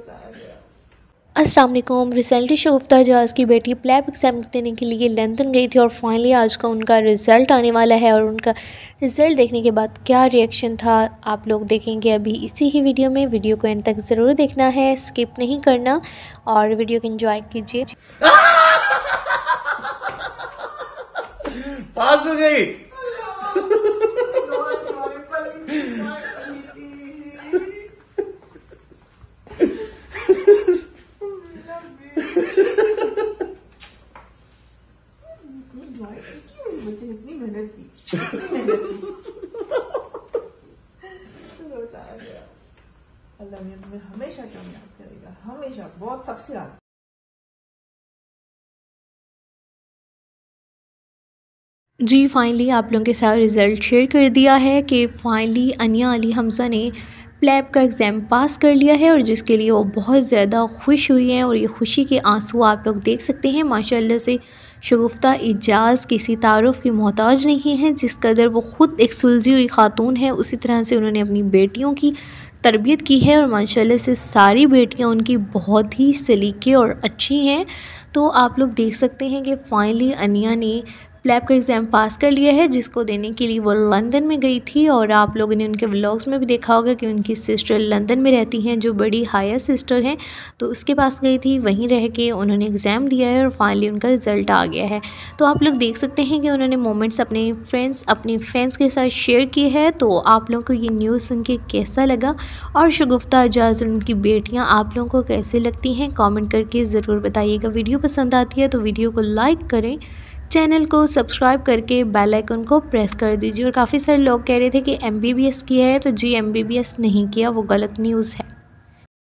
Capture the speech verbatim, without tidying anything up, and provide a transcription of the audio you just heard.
अस्सलाम वालेकुम। रिसेंटली शगुफ्ता एजाज की बेटी प्लेब एग्ज़ाम देने के लिए लंदन गई थी और फाइनली आज का उनका रिज़ल्ट आने वाला है और उनका रिज़ल्ट देखने के बाद क्या रिएक्शन था आप लोग देखेंगे अभी इसी ही वीडियो में। वीडियो को एंड तक ज़रूर देखना है, स्किप नहीं करना और वीडियो को एंजॉय कीजिए। पास हो गई। इतनी मेहनत की अल्लाह ने तुम्हें हमेशा कामयाब करेगा, हमेशा बहुत सबसे ज्यादा। जी फाइनली आप लोगों के साथ रिज़ल्ट शेयर कर दिया है कि फ़ाइनली अनिया अली हमज़ा ने प्लेब का एग्ज़ाम पास कर लिया है और जिसके लिए वो बहुत ज़्यादा खुश हुई हैं और ये खुशी के आंसू आप लोग देख सकते हैं। माशाल्लाह से शगुफ्ता एजाज किसी तारुफ़ की मोहताज नहीं है, जिस कदर वो ख़ुद एक सुलझी हुई ख़ातून है उसी तरह से उन्होंने अपनी बेटियों की तरबियत की है और माशाल्लाह से सारी बेटियां उनकी बहुत ही सलीके और अच्छी हैं। तो आप लोग देख सकते हैं कि फ़ाइनली अनिया ने प्लेब का एग्ज़ाम पास कर लिया है, जिसको देने के लिए वो लंदन में गई थी और आप लोगों ने उनके व्लॉग्स में भी देखा होगा कि उनकी सिस्टर लंदन में रहती हैं जो बड़ी हायर सिस्टर हैं, तो उसके पास गई थी, वहीं रह के उन्होंने एग्ज़ाम दिया है और फाइनली उनका रिज़ल्ट आ गया है। तो आप लोग देख सकते हैं कि उन्होंने मोमेंट्स अपने फ्रेंड्स अपने फैंस के साथ शेयर किए हैं। तो आप लोगों को ये न्यूज़ सुन के कैसा लगा और शगुफ्ता एजाज और उनकी बेटियाँ आप लोगों को कैसे लगती हैं, कॉमेंट करके ज़रूर बताइएगा। वीडियो पसंद आती है तो वीडियो को लाइक करें, चैनल को सब्सक्राइब करके बेल आइकन को प्रेस कर दीजिए। और काफ़ी सारे लोग कह रहे थे कि एम बी बी एस किया है, तो जी एम बी बी एस नहीं किया, वो गलत न्यूज़ है।